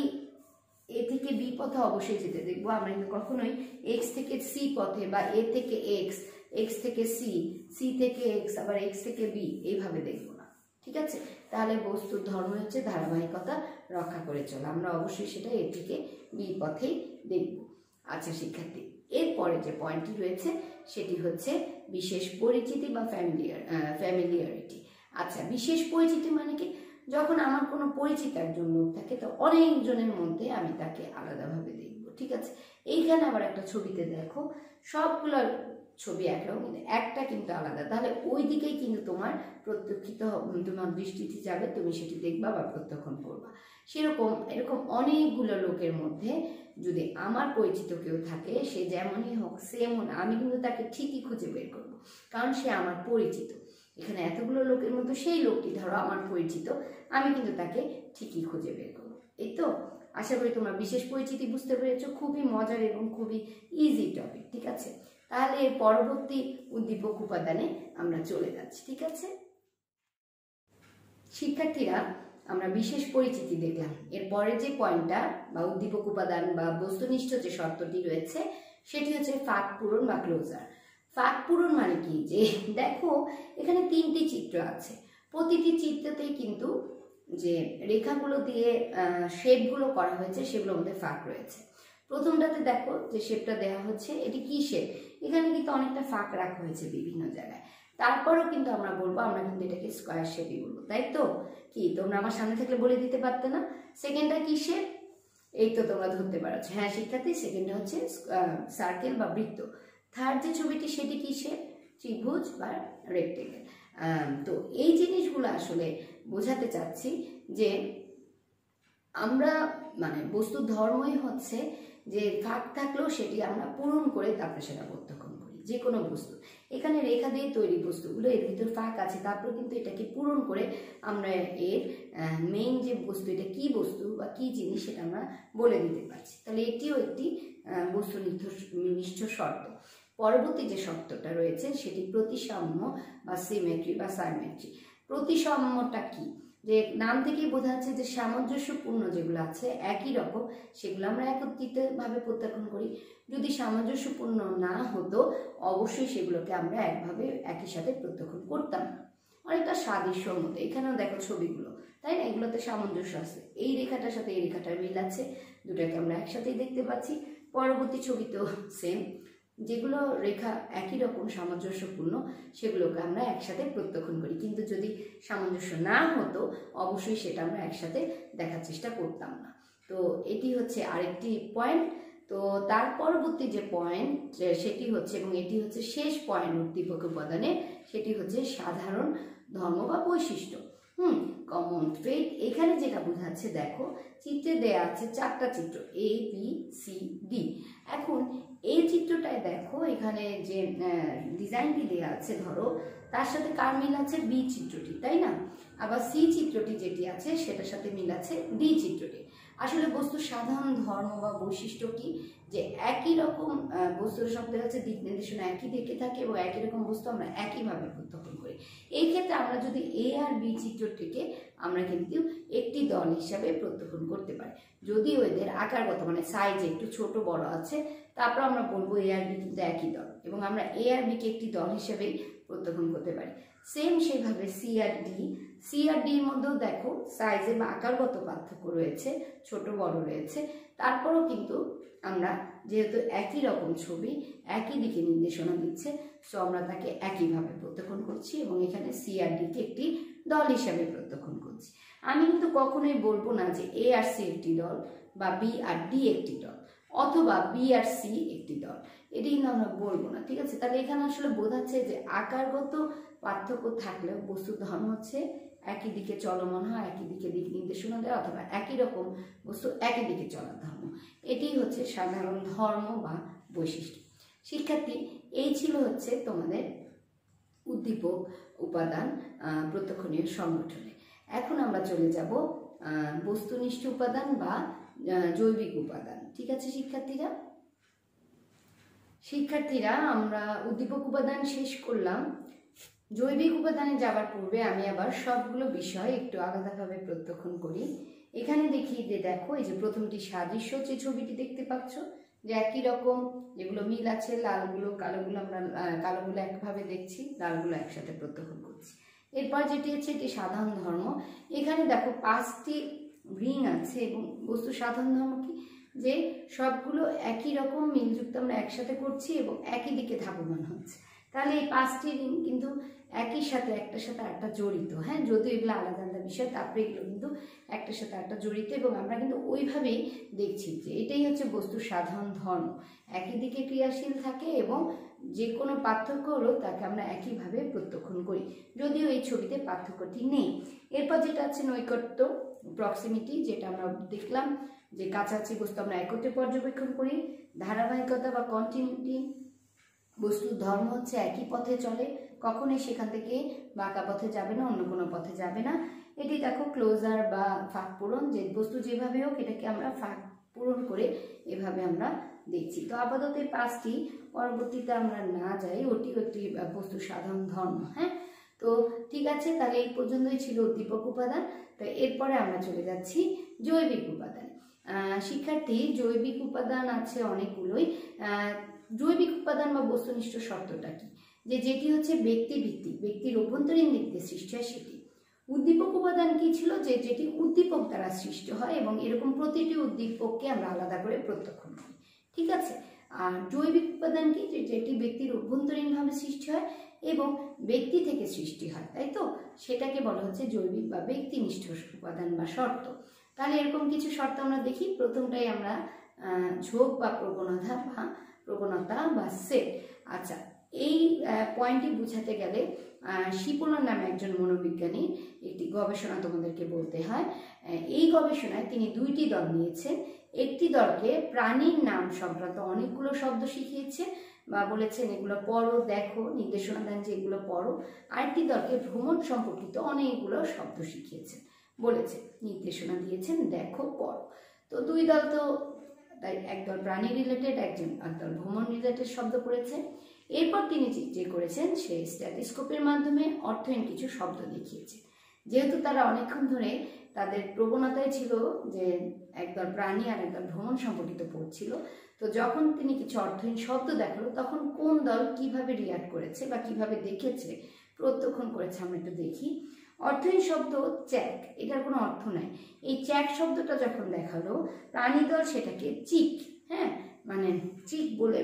এ থেকে বি পথে অবশ্যই যেতে দেখবো। আমরা কিন্তু কখনোই এক্স থেকে সি পথে বা এ থেকে এক্স, এক্স থেকে সি, সি থেকে এক্স, আবার এক্স থেকে বি এইভাবে দেখবো না, ঠিক আছে। তাহলে বস্তুর ধর্ম হচ্ছে ধারাবাহিকতা রক্ষা করে চলা, আমরা অবশ্যই সেটা এ থেকে বি পথেই দেখব। আচ্ছা শিক্ষার্থী, এরপরে যে পয়েন্টটি রয়েছে সেটি হচ্ছে বিশেষ পরিচিতি বা ফ্যামিলিয়ার ফ্যামিলিয়ারিটি। আচ্ছা, বিশেষ পরিচিতি মানে কি? যখন আমার কোনো পরিচিত একজন লোক থাকে তো অনেকজনের মধ্যে আমি তাকে আলাদাভাবে দেখব, ঠিক আছে। এইখানে আবার একটা ছবিতে দেখো সবগুলো ছবি একরকম, কিন্তু একটা কিন্তু আলাদা, তাহলে ওই দিকেই কিন্তু তোমার প্রত্যক্ষিত তোমার দৃষ্টিতে যাবে, তুমি সেটি দেখবা বা প্রত্যক্ষণ করবা। সেরকম এরকম অনেকগুলো লোকের মধ্যে যদি আমার পরিচিত কেউ থাকে, সে যেমনই হোক সেম, আমি কিন্তু তাকে ঠিকই খুঁজে বের করবো, কারণ সে আমার পরিচিত। এখানে এতগুলো লোকের মধ্যে সেই লোকটি ধরো আমার পরিচিত, আমি কিন্তু তাকে ঠিকই খুঁজে বের করবো। এই তো, আশা করি তোমরা বিশেষ পরিচিতি বুঝতে পেরেছো। খুবই মজার এবং খুবই ইজি টপিক, ঠিক আছে। তাহলে এর পরবর্তী উদ্দীপক উপাদানে আমরা চলে যাচ্ছি, ঠিক আছে শিক্ষার্থীরা। আমরা বিশেষ পরিচিতি দেখলাম, এরপরে যে পয়েন্টটা বা উদ্দীপক উপাদান বা বস্তুনিষ্ঠ যে শর্তটি রয়েছে সেটি হচ্ছে ফাঁক পূরণ বা ক্লোজার। ফাঁক পূরণ মানে কি? যে দেখো এখানে তিনটি চিত্র আছে, প্রতিটি চিত্রতেই কিন্তু যে রেখাগুলো দিয়ে শেপগুলো করা হয়েছে সেগুলোর মধ্যে ফাঁক রয়েছে। প্রথমটাতে দেখো যে শেপটা দেওয়া হচ্ছে, এটি কি শেপ? এখানে কিন্তু অনেকটা ফাঁক রাখা হয়েছে বিভিন্ন জায়গায়। তারপরেও কিন্তু আমরা বলবো, আমরা কিন্তু এটাকে স্কোয়ার শেপই বলবো, তাই তো? কি তোমরা আমার সামনে থেকে বলে দিতে পারতে না সেকেন্ডটা কি শেপ? এই তো তোমরা ধরতে পারছো। হ্যাঁ শিক্ষার্থী, সেকেন্ডটা হচ্ছে সার্কেল বা বৃত্ত। থার্ড যে ছবিটি সেটি কি শেপ? ত্রিভুজ বা রেক্টেঙ্গেল। তো এই জিনিসগুলো আসলে বোঝাতে চাচ্ছি যে আমরা মানে বস্তুর ধর্মই হচ্ছে যে ফাঁক থাকলেও সেটি আমরা পূরণ করে তারপরে সেটা প্রত্যক্ষণ করি। যে কোনো বস্তু, এখানে রেখা দিয়ে তৈরি বস্তুগুলো এর ভিতর ফাঁক আছে, তারপরে কিন্তু এটাকে পূরণ করে আমরা এর মেইন যে বস্তু, এটা কি বস্তু বা কি জিনিস সেটা আমরা বলে দিতে পারছি। তাহলে এটিও একটি বস্তুনিষ্ঠ শর্ত। পরবর্তী যে শর্তটা রয়েছে সেটি প্রতিসাম্য বা সিমেট্রি বা সাইমেট্রি। প্রতিসাম্যটা কি? যে নাম থেকেই বোঝা যাচ্ছে যে সামঞ্জস্যপূর্ণ যেগুলো আছে একই রকম সেগুলো আমরা একত্রিতভাবে প্রত্যক্ষণ করি। যদি সামঞ্জস্যপূর্ণ না হতো অবশ্যই সেগুলোকে আমরা একভাবে একই সাথে প্রত্যক্ষণ করতাম না। অনেকটা সাদৃশ্যর মতো এখানেও দেখো ছবিগুলো, তাই না? এগুলোতে সামঞ্জস্য আছে, এই রেখাটার সাথে এই রেখাটার মিল আছে, দুটাকে আমরা একসাথেই দেখতে পাচ্ছি। পরবর্তী ছবিতেও সেম, যেগুলো রেখা একই রকম সামঞ্জস্যপূর্ণ সেগুলোকে আমরা একসাথে প্রত্যক্ষণ করি। কিন্তু যদি সামঞ্জস্য না হতো অবশ্যই সেটা আমরা একসাথে দেখার চেষ্টা করতাম না। তো এটি হচ্ছে আরেকটি পয়েন্ট। তো তার পরবর্তী যে পয়েন্ট সেটি হচ্ছে, এবং এটি হচ্ছে শেষ পয়েন্ট উদ্দীপক উপাদানে, সেটি হচ্ছে সাধারণ ধর্ম বা বৈশিষ্ট্য। Hmm common trait. এখানে যেটা বোঝাচ্ছে দেখো চিত্রে দেয়া আছে চারটা চিত্র, এ বি সি ডি। এখন এই চিত্রটায় দেখো এখানে যে ডিজাইনটি দেওয়া আছে ধরো তার সাথে কার মিল আছে? বি চিত্রটি, তাই না? আবার সি চিত্রটি যেটি আছে সেটার সাথে মিল আছে ডি চিত্রটি। আসলে বস্তুর সাধারণ ধর্ম বা বৈশিষ্ট্য কি? যে একই রকম বস্তুর সব দেখা যাচ্ছে দিক নির্দেশনা একই দিকে থাকে এবং একই রকম বস্তু আমরা একইভাবে প্রত্যক্ষ করি। এই ক্ষেত্রে আমরা যদি এ আর বি চিত্রটিকে আমরা কিন্তু একটি দল হিসাবে প্রত্যক্ষণ করতে পারি, যদিও এদের আকারগত মানে সাইজ একটু ছোট বড় আছে, তারপর আমরা বলবো এ আর বি কিন্তু একই দল এবং আমরা এ আর বিকে একটি দল হিসেবেই প্রত্যক্ষণ করতে পারি। সেম সেভাবে C R D, C R ডির মধ্যেও দেখো সাইজে বা আকারগত পার্থক্য রয়েছে, ছোট বড় রয়েছে, তারপরেও কিন্তু আমরা যেহেতু একই রকম ছবি একই দিকে নির্দেশনা দিচ্ছে, সো আমরা তাকে একইভাবে প্রত্যক্ষণ করছি এবং এখানে সি আর ডিকে একটি দল হিসাবে প্রত্যক্ষণ করছি। আমি কিন্তু কখনোই বলবো না যে এ আর সি একটি দল বা বি আর ডি একটি দল অথবা বি আর সি একটি দল, এটি কিন্তু আমরা বলবো না, ঠিক আছে? তাহলে এখানে আসলে বোঝাচ্ছে যে আকারগত পার্থক্য থাকলেও বস্তুর ধর্ম হচ্ছে একই দিকে চলমান হয়, একই দিকে দিক নির্দেশনা দেয় অথবা একই রকম বস্তু একই দিকে চলার ধর্ম, এটি হচ্ছে সাধারণ ধর্ম বা বৈশিষ্ট্য। শিক্ষার্থী, এই ছিল হচ্ছে তোমাদের উদ্দীপক উপাদান প্রত্যক্ষণীয় সংগঠনে। এখন আমরা চলে যাব বস্তুনিষ্ঠ উপাদান বা জৈবিক উপাদান। ঠিক আছে শিক্ষার্থীরা? শিক্ষার্থীরা আমরা উদ্দীপক উপাদান শেষ করলাম। জৈবিক উপাদানে যাবার পূর্বে আমি আবার সবগুলো বিষয় একটু আলাদাভাবে প্রত্যক্ষণ করি। এখানে দেখি যে দেখো এই যে প্রথমটি সাদৃশ্য, যে ছবিটি দেখতে পাচ্ছ যে একই রকম, যেগুলো মিল আছে লালগুলো কালোগুলো আমরা কালোগুলো একভাবে দেখছি, লালগুলো একসাথে প্রত্যক্ষণ করছি। এরপর যেটি হচ্ছে এটি সাধারণ ধর্ম। এখানে দেখো পাঁচটি রিং আছে এবং বস্তু সাধারণ ধর্ম কি? যে সবগুলো একই রকম মিলযুক্ত আমরা একসাথে করছি এবং একই দিকে ধাবমান হচ্ছে। তাহলে এই পাঁচটি রিং কিন্তু একই সাথে একটার সাথে একটা জড়িত, হ্যাঁ, যদিও এগুলো আলাদা আলাদা বিষয়, তারপরে এগুলো কিন্তু একটার সাথে একটা জড়িত এবং আমরা কিন্তু ওইভাবেই দেখছি যে এটাই হচ্ছে বস্তুর সাধারণ ধর্ম, একই দিকে ক্রিয়াশীল থাকে এবং যে কোনো পার্থক্য হলো তাকে আমরা একইভাবে প্রত্যক্ষণ করি, যদিও এই ছবিতে পার্থক্যটি নেই। এরপর যেটা আছে নৈকট্য, প্রক্সিমিটি, যেটা আমরা দেখলাম যে কাছাকাছি বস্তু আমরা একত্রে পর্যবেক্ষণ করি। ধারাবাহিকতা বা কন্টিনিউটি, বস্তুর ধর্ম হচ্ছে একই পথে চলে, কখনোই সেখান থেকে বাঁকা পথে যাবে না, অন্য কোনো পথে যাবে না। এটি দেখো ক্লোজার বা ফাঁক পূরণ, যে বস্তু যেভাবে হোক এটাকে আমরা ফাঁক পূরণ করে এভাবে আমরা দেখছি। তো আপাতত এই পাঁচটি, পরবর্তীতে আমরা না যাই, ওটিও একটি বস্তুর সাধারণ ধর্ম। হ্যাঁ, তো ঠিক আছে, তাহলে এই পর্যন্তই ছিল উদ্দীপক উপাদান। তো এরপরে আমরা চলে যাচ্ছি জৈবিক উপাদান। শিক্ষার্থী, জৈবিক উপাদান আছে অনেকগুলোই। জৈবিক উপাদান বা বস্তুনিষ্ঠ শর্তটা কি? যে যেটি হচ্ছে ব্যক্তি ভিত্তিক, ব্যক্তির অভ্যন্তরীণ দিক দিয়ে সৃষ্টি হয় সেটি। উদ্দীপক উপাদান কি ছিল? যে যেটি উদ্দীপক দ্বারা সৃষ্টি হয় এবং এরকম প্রতিটি উদ্দীপককে আমরা আলাদা করে প্রত্যক্ষণ করি। ঠিক আছে। আর জৈবিক উপাদান কি? যে যেটি ব্যক্তির অভ্যন্তরীণভাবে সৃষ্টি হয় এবং ব্যক্তি থেকে সৃষ্টি হয়, তাই তো? সেটাকে বলা হচ্ছে জৈবিক বা ব্যক্তিনিষ্ঠ উপাদান বা শর্ত। তাহলে এরকম কিছু শর্ত আমরা দেখি। প্রথমটাই আমরা ঝোঁক বা প্রবণতা বা প্রবণতা বা সেট। আচ্ছা, এই পয়েন্টটি বোঝাতে গেলে শিপোলার নামে একজন মনোবিজ্ঞানী একটি গবেষণা তোমাদেরকে বলতে হয়। এই গবেষণায় তিনি দুইটি দল নিয়েছেন। একটি দলকে প্রাণীর নাম সংক্রান্ত অনেকগুলো শব্দ শিখিয়েছে বা বলেছেন এগুলো পড়ো, দেখো, নির্দেশনা দেন যে এগুলো পড়ো। আরেকটি দলকে ভ্রমণ সম্পর্কিত অনেকগুলো শব্দ শিখিয়েছেন, বলেছে, নির্দেশনা দিয়েছেন দেখো, পড়ো। তো দুই দল তো তাই একদল প্রাণী রিলেটেড, একজন একদল ভ্রমণ রিলেটেড শব্দ পড়েছে। এরপর তিনি যে করেছেন সে স্ট্যাথোস্কোপের মাধ্যমে অর্থহীন কিছু শব্দ দেখিয়েছে। যেহেতু তারা অনেকক্ষণ ধরে তাদের প্রবণতাই ছিল যে একদল প্রাণী আর একদল ভ্রমণ সম্পর্কিত পড়ছিল, তো যখন তিনি কিছু অর্থহীন শব্দ দেখালো তখন কোন দল কিভাবে রিয়াক্ট করেছে বা কিভাবে দেখেছে, প্রত্যক্ষণ করেছে, আমরা একটু দেখি। অর্থহীন শব্দ চ্যাক, এটার কোনো অর্থ নাই। এই চ্যাক শব্দটা যখন দেখালো প্রাণী দল সেটাকে চিক, হ্যাঁ, মানে চিক বলে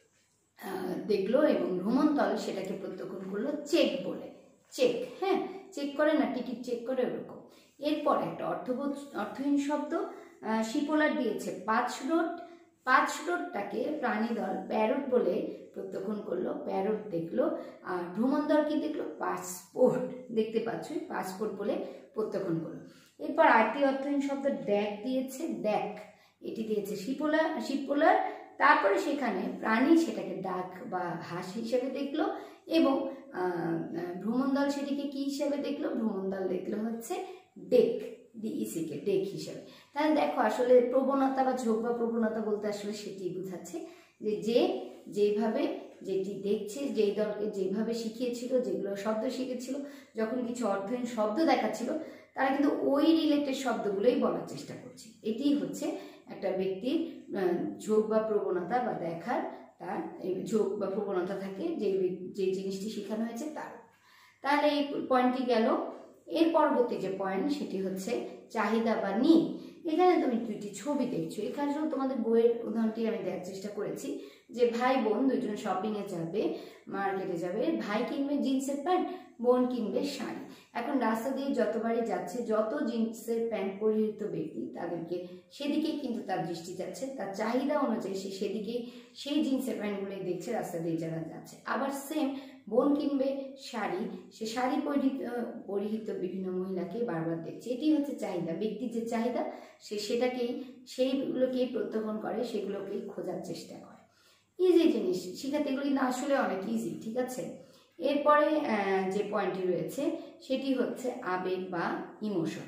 দেখলো এবং ভ্রমণ দল সেটাকে প্রত্যক্ষণ করলো চেক বলে, চেক, হ্যাঁ, চেক করে না, টিকিট চেক করে ওরকম। এরপর একটা অর্থবোধ অর্থহীন শব্দ শিপোলার দিয়েছে পাঁচ রোড। পাঁচ রোডটাকে প্রাণী দল প্যারট বলে প্রত্যক্ষণ করলো, প্যারট দেখলো। আর ভ্রমণ দল কি দেখলো? পাসপোর্ট, দেখতে পাচ্ছ, পাসপোর্ট বলে প্রত্যক্ষণ করলো। এরপর আরেকটি অর্থহীন শব্দ ড্যাক দিয়েছে, ড্যাক, এটি দিয়েছে শিপোলার। শিপোলার তারপরে সেখানে প্রাণী সেটাকে ডাক বা হাঁস হিসেবে দেখলো এবং ভ্রমণদল সেটিকে কি হিসেবে দেখলো, ভ্রমণদল দেখলো হচ্ছে ডেক, ডিইসিকে ডেক হিসেবে। তাহলে দেখো আসলে প্রবণতা বা ঝোঁক বা প্রবণতা বলতে আসলে সেটি বোঝাচ্ছে যে যে যেভাবে যেটি দেখছে, যেই দলকে যেভাবে শিখিয়েছিল, যেগুলো শব্দ শিখেছিল, যখন কিছু অর্থহীন শব্দ দেখাচ্ছিল তারা কিন্তু ওই রিলেটেড শব্দগুলোই বলার চেষ্টা করছে। এটি হচ্ছে একটা ব্যক্তির ঝোঁক বা প্রবণতা বা দেখার তার ঝোঁক বা প্রবণতা থাকে যে যে জিনিসটি শেখানো হয়েছে তার। তাহলে এই পয়েন্টটি গেল। এর পরবর্তী যে পয়েন্ট সেটি হচ্ছে চাহিদা বা নিড। এখানে তুমি দুইটি ছবি দেখছো, এখানেও তোমাদের বইয়ের উদাহরণটি আমি দেওয়ার চেষ্টা করেছি যে ভাই বোন দুইজন শপিংয়ে যাবে, মার্কেটে যাবে, ভাই কিনবে জিন্সের প্যান্ট, বোন কিনবে শাড়ি। এখন রাস্তা দিয়ে যতবারই যাচ্ছে যত জিন্সের প্যান্ট পরিহিত ব্যক্তি তাদেরকে সেদিকেই কিন্তু তার দৃষ্টি যাচ্ছে, তার চাহিদা অনুযায়ী সে সেদিকেই সেই জিন্সের প্যান্টগুলোই দেখছে রাস্তা দিয়ে যারা যাচ্ছে। আবার সেম বোন কিনবে শাড়ি, সে শাড়ি পরিহিত পরিহিত বিভিন্ন মহিলাকে বারবার দেখছে। এটি হচ্ছে চাহিদা, ব্যক্তির যে চাহিদা সে সেটাকেই সেইগুলোকেই প্রত্যাখ্যান করে, সেগুলোকেই খোঁজার চেষ্টা করে। ইজি জিনিস শিখাতে এগুলো কিন্তু আসলে অনেক ইজি, ঠিক আছে। এরপরে যে পয়েন্টটি রয়েছে সেটি হচ্ছে আবেগ বা ইমোশন।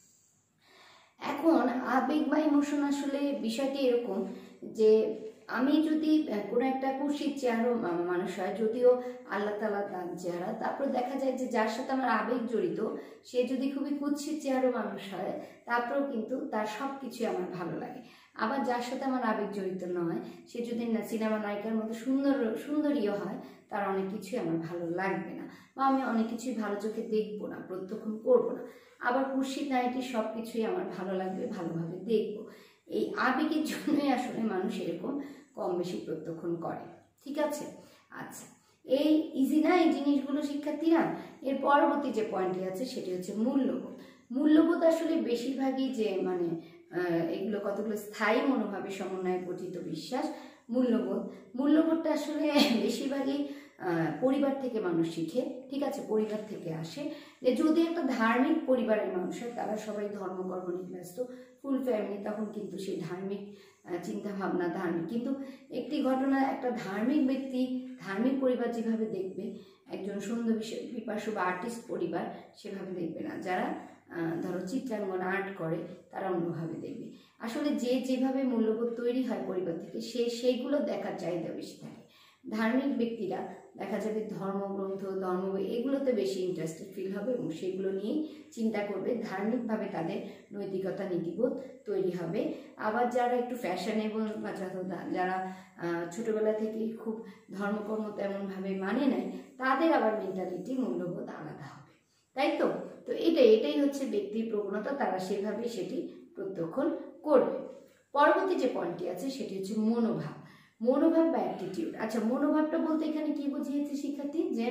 এখন আবেগ বা ইমোশন আসলে বিষয়টি এরকম যে আমি যদি কোনো একটা কুৎসিত চেহারা মানুষ হয়, যদিও আল্লাহ তাআলা তার চেহারা, তারপর দেখা যায় যে যার সাথে আমার আবেগ জড়িত সে যদি খুবই কুৎসিত চেহারা মানুষ হয় তারপরেও কিন্তু তার সব কিছুই আমার ভালো লাগে। আবার যার সাথে আমার আবেগ জড়িত নয় সে যদি না সিনেমা নায়িকার মতো সুন্দর সুন্দরীও হয় তার অনেক কিছুই আমার ভালো লাগবে না, বা আমি অনেক কিছুই ভালো চোখে দেখবো না, প্রত্যক্ষণ করবো না। আবার কুৎসিত নারীটির সব কিছুই আমার ভালো লাগবে, ভালোভাবে দেখবো। এই আবেগের জন্যই আসলে মানুষ এরকম কম বেশি প্রত্যক্ষণ করে, ঠিক আছে। আচ্ছা, এই ইজি না এই জিনিসগুলো শিক্ষার্থীরা। এর পরবর্তী যে পয়েন্টটি আছে সেটি হচ্ছে মূল্যবোধ। মূল্যবোধ আসলে বেশিরভাগই যে মানে এগুলো কতগুলো স্থায়ী মনোভাবের সমন্বয়ে গঠিত বিশ্বাস। মূল্যবোধ মূল্যবোধটা আসলে বেশিরভাগই পরিবার থেকে মানুষ শিখে, ঠিক আছে, পরিবার থেকে আসে। যে যদি একটা ধার্মিক পরিবারের মানুষ হয় তারা সবাই ধর্মকর্ম নিয়ে ব্যস্ত, ফুল ফ্যামিলি, তখন কিন্তু সেই ধার্মিক চিন্তা ভাবনা ধার্মিক। কিন্তু একটি ঘটনা, একটা ধার্মিক ব্যক্তি ধার্মিক পরিবার যেভাবে দেখবে একজন সুন্দর পিপাসু বা আর্টিস্ট পরিবার সেভাবে দেখবে না। যারা ধরো চিত্রাঙ্গন আর্ট করে তারা অন্যভাবে দেখবে। আসলে যে যেভাবে মূল্যবোধ তৈরি হয় পরিবার থেকে সে সেইগুলো দেখার চাহিদা বেশি থাকে। ধার্মিক ব্যক্তিরা দেখা যাবে ধর্মগ্রন্থ, ধর্ম এগুলোতে বেশি ইন্টারেস্টেড ফিল হবে এবং সেগুলো নিয়েই চিন্তা করবে, ধার্মিকভাবে তাদের নৈতিকতা নীতিবোধ তৈরি হবে। আবার যারা একটু ফ্যাশনেবল বা যারা ছোটবেলা থেকেই খুব ধর্মকর্ম তেমনভাবে মানে নেয় তাদের আবার মেন্টালিটি মূল্যবোধ আলাদা হবে, তাই তো। তো এটাই এটাই হচ্ছে ব্যক্তির প্রবণতা, তারা সেভাবে সেটি প্রত্যক্ষণ করবে। পরবর্তী যে পয়েন্টটি আছে সেটি হচ্ছে মনোভাব। মনোভাব বা অ্যাটিটিউড। আচ্ছা, মনোভাবটা বলতে এখানে কি বুঝিয়েছে শিক্ষার্থী, যে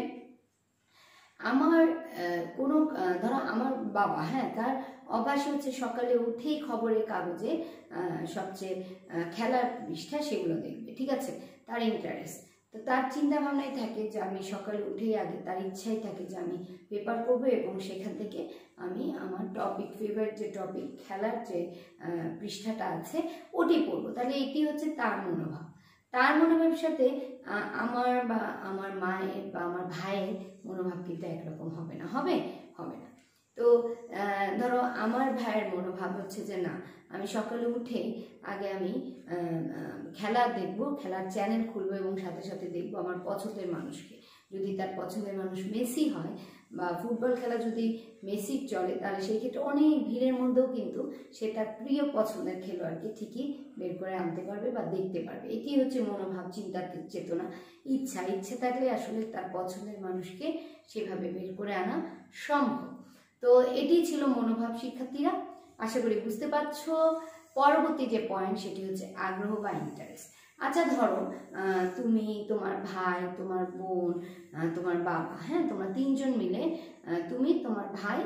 আমার কোনো ধরো আমার বাবা, হ্যাঁ, তার অভ্যাস হচ্ছে সকালে উঠেই খবরের কাগজে সবচেয়ে খেলার পৃষ্ঠা সেগুলো দেখবে, ঠিক আছে, তার ইন্টারেস্ট। তো তার চিন্তা ভাবনাই থাকে যে আমি সকালে উঠেই আগে তার ইচ্ছাই থাকে যে আমি পেপার পড়বো এবং সেখান থেকে আমি আমার টপিক, ফেভারিট যে টপিক খেলার যে পৃষ্ঠাটা আছে ওটি পড়বো। তাহলে এটি হচ্ছে তার মনোভাব। তার মনোভাবের সাথে আমার বা আমার মায়ের বা আমার ভাইয়ের মনোভাব কিন্তু একরকম হবে না, হবে হবে না। তো ধরো আমার ভাইয়ের মনোভাব হচ্ছে যে না, আমি সকালে উঠে আগে আমি খেলা দেখবো, খেলার চ্যানেল খুলবো এবং সাথে সাথে দেখবো আমার পছন্দের মানুষকে। যদি তার পছন্দের মানুষ মেসি হয় বা ফুটবল খেলা যদি মেসির চলে তাহলে সেই ক্ষেত্রে অনেক ভিড়ের মধ্যেও কিন্তু সে তার প্রিয় পছন্দের খেলোয়াড়কে ঠিকই বের করে আনতে পারবে বা দেখতে পারবে। এটি হচ্ছে মনোভাব, চিন্তার চেতনা, ইচ্ছা। ইচ্ছে থাকলে আসলে তার পছন্দের মানুষকে সেভাবে বের করে আনা সম্ভব। তো এটি ছিল মনোভাব শিক্ষার্থীরা, আশা করি বুঝতে পারছো। পরবর্তী যে পয়েন্ট সেটি হচ্ছে আগ্রহ বা ইন্টারেস্ট। আচ্ছা, ধরো তুমি, তোমার ভাই, তোমার বোন, তোমার বাবা, হ্যাঁ, তোমরা তিনজন মিলে, তুমি, তোমার ভাই